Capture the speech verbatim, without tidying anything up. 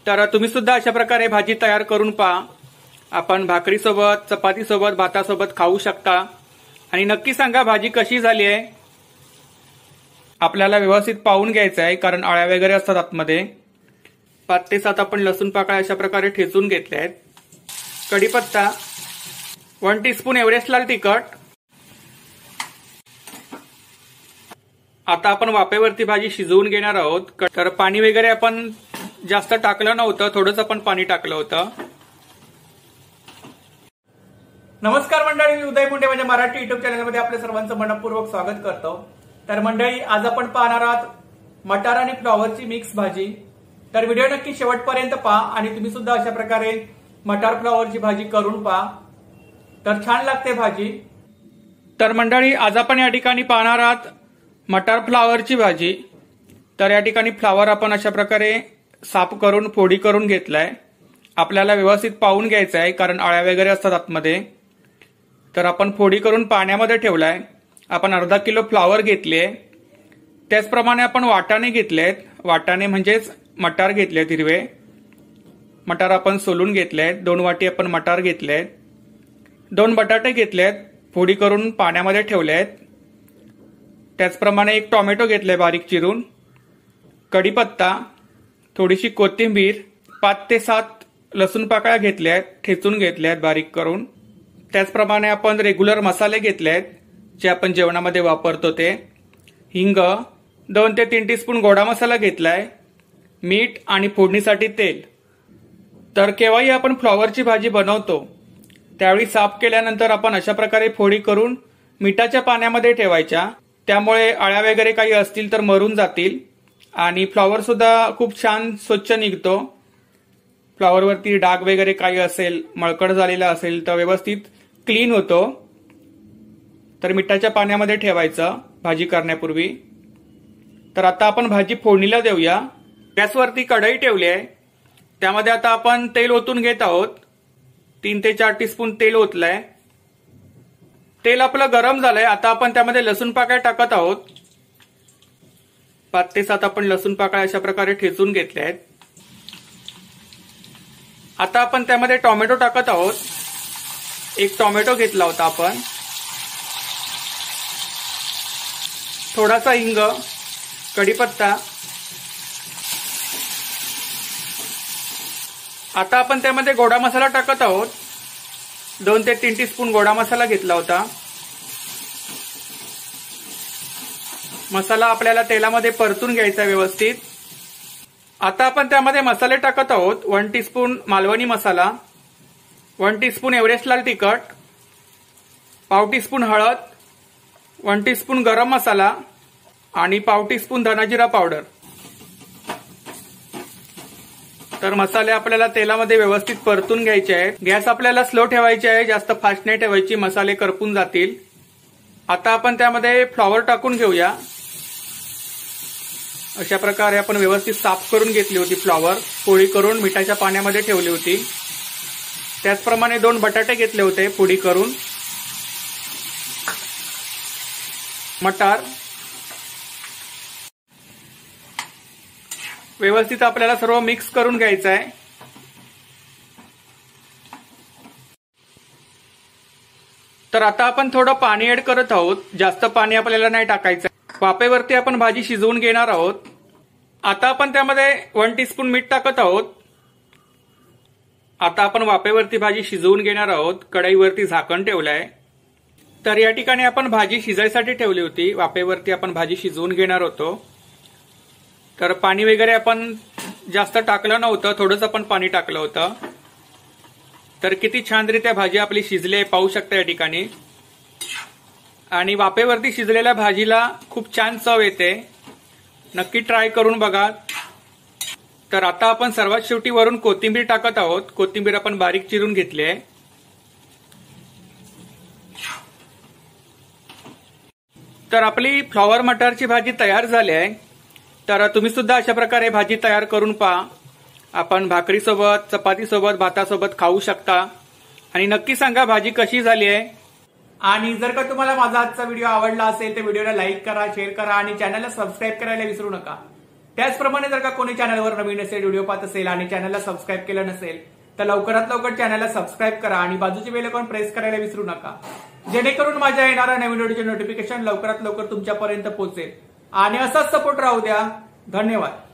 तर तुम्ही सुद्धा अशा प्रकारे भाजी तयार करून पहा। आपण भाकरीसोबत, चपातीसोबत, भातासोबत खाऊ शकता आणि नक्की सांगा भाजी कशी झाली आहे। आपल्याला व्यवस्थित पाहून घ्यायचं आहे कारण अळ्या वगैरे असतात आतमध्ये। पाच ते सात आपण लसूण पाकळ्या अशा प्रकारे ठेचून घेतल्या आहेत। कढीपत्ता, वन टीस्पून एव्हरेस्ट लाल तिखट। आता आपण वाफेवरती भाजी शिजवून घेणार आहोत। तर पाणी वगैरे आपण जास्त टाकलं नव्हतं, थोडंच आपण पाणी टाकलं होतं। नमस्कार मंडळी, मी उदय मुंडे माझ्या मराठी युट्यूब चॅनलमध्ये आपल्या सर्वांचं मनपूर्वक स्वागत करतो। तर मंडळी, आज आपण पाहणार आहोत मटार आणि फ्लॉवरची मिक्स भाजी। तर व्हिडिओ नक्की शेवटपर्यंत पहा आणि तुम्ही सुद्धा अशा प्रकारे मटार फ्लॉवरची भाजी करून पहा, तर छान लागते भाजी। तर मंडळी, आज आपण या ठिकाणी पाहणार आहोत मटार फ्लॉवरची भाजी। तर या ठिकाणी फ्लॉवर आपण अशा प्रकारे साफ करून फोडी करून घेतलाय। आपल्याला व्यवस्थित पाहून घ्यायचं आहे कारण अळ्या वगैरे असतात आतमध्ये। तर आपण फोडी करून पाण्यामध्ये ठेवलाय। आपण अर्धा किलो फ्लॉवर घेतले, त्याचप्रमाणे आपण वाटाणे घेतलेत। वाटाणे म्हणजेच मटार घेतलेत, हिरवे मटार आपण सोलून घेतलेत। दोन वाटी आपण मटार घेतलेत। दोन बटाटे घेतलेत, फोडी करून पाण्यामध्ये ठेवलेत। त्याचप्रमाणे एक टोमॅटो घेतलाय बारीक चिरून। कढीपत्ता, थोडीशी कोथिंबीर, पाच ते सात लसूण पाकळ्या घेतल्यात, ठेचून घेतल्यात बारीक करून। त्याचप्रमाणे आपण रेग्युलर मसाले घेतलेत जे आपण जेवणामध्ये वापरतो ते। हिंग, दोन ते तीन टीस्पून गोडा मसाला घेतलाय, मीठ आणि फोडणीसाठी तेल। तर केव्हाही आपण फ्लॉवरची भाजी बनवतो त्यावेळी साफ केल्यानंतर आपण अशा प्रकारे फोडी करून मिठाच्या पाण्यामध्ये ठेवायच्या, त्यामुळे अळ्या वगैरे काही असतील तर मरून जातील आणि फ्लॉवर सुद्धा खूप छान स्वच्छ निघतो। फ्लॉवरवरती डाग वगैरे काही असेल, मळकट झालेला असेल तर व्यवस्थित क्लीन होतो। तर मिठाच्या पाण्यामध्ये ठेवायचं भाजी करण्यापूर्वी। तर आता आपण भाजी फोडणीला देऊया। गॅसवरती कढई ठेवली आहे, त्यामध्ये आता आपण तेल ओतून घेत आहोत। तीन ते चार टीस्पून तेल ओतलंय। तेल आपलं गरम झालंय, आता आपण त्यामध्ये लसूण पाकळ्या टाकत आहोत। पाच ते सात आपण लसूण पाकळ्या अशा प्रकारे ठेचून घेतल्या आहेत। आता आपण त्यामध्ये टोमॅटो टाकत आहोत। एक टोमॅटो घेतला होता आपण। थोडासा हिंग, कढीपत्ता। आता आपण त्यामध्ये गोडा मसाला टाकत आहोत। दोन ते तीन टीस्पून गोडा मसाला घेतला होता। मसाला आपल्याला तेलामध्ये परतून घ्यायचा व्यवस्थित। आता आपण त्यामध्ये मसाले टाकत आहोत। वन टीस्पून मालवणी मसाला, वन टीस्पून एव्हरेस्ट लाल तिखट, पाव टीस्पून हळद, वन टीस्पून गरम मसाला आणि पाव टीस्पून धनाजिरा पावडर। तर मसाले आपल्याला तेलामध्ये व्यवस्थित परतून घ्यायचे आहेत। गॅस आपल्याला स्लो ठेवायची आहे, जास्त फास्ट नाही ठेवायची, मसाले करपून जातील। आता आपण त्यामध्ये फ्लॉवर टाकून घेऊया। अशा प्रकारे आपण व्यवस्थित साफ करून घेतली होती फ्लॉवर, फोडी करून मिठाच्या पाण्यामध्ये ठेवली होती। त्याचप्रमाणे दोन बटाटे घेतले होते फोडी करून। मटार व्यवस्थित आपल्याला सर्व मिक्स करून घ्यायचं आहे। तर आता आपण थोडं पाणी ऍड करत आहोत, जास्त पाणी आपल्याला नाही टाकायचं। वाफेवरती आपण भाजी शिजवून घेणार आहोत। आता आपण त्यामध्ये वन टीस्पून मीठ टाकत आहोत। आता आपण वाफेवरती भाजी शिजवून घेणार आहोत। कढईवरती झाकण ठेवलंय। तर या ठिकाणी आपण भाजी शिजायसाठी ठेवली होती, वाफेवरती आपण भाजी शिजवून घेणार होतो। तर पाणी वगैरे आपण जास्त टाकलं नव्हतं, थोडंच आपण पाणी टाकलं होतं। तर किती छानरित्या भाजी आपली शिजली आहे पाहू शकता या ठिकाणी। आणि वाफेवरती शिजलेल्या भाजीला खूप छान चव येते, नक्की ट्राय करून बघा। तर आता आपण सर्वात शेवटी वरून कोथिंबीर टाकत आहोत। कोथिंबीर आपण बारीक चिरून घेतली आहे। तर आपली फ्लॉवर मटारची भाजी तयार झाली आहे। तर तुम्ही सुद्धा अशा प्रकारे भाजी तयार करून पहा। आपण भाकरीसोबत, चपातीसोबत, भातासोबत खाऊ शकता आणि नक्की सांगा भाजी कशी झाली आहे। आणि जर का तुम्हाला माझा आजचा व्हिडिओ आवडला असेल तर व्हिडिओला लाईक करा, शेअर करा आणि चॅनलला सबस्क्राईब करायला विसरू नका। त्याचप्रमाणे जर का कोणी चॅनलवर नवीन असेल, व्हिडिओ पाहत असेल आणि चॅनलला सबस्क्राईब केलं नसेल तर लवकरात लवकर चॅनलला सबस्क्राईब करा आणि बाजूचे बेल आयकॉन प्रेस करायला विसरू नका, जेणेकरून माझ्या येणाऱ्या नवीन व्हिडिओचे नोटिफिकेशन लवकरात लवकर तुमच्यापर्यंत पोहोचेल. आणि असाच सपोर्ट राहू द्या. धन्यवाद.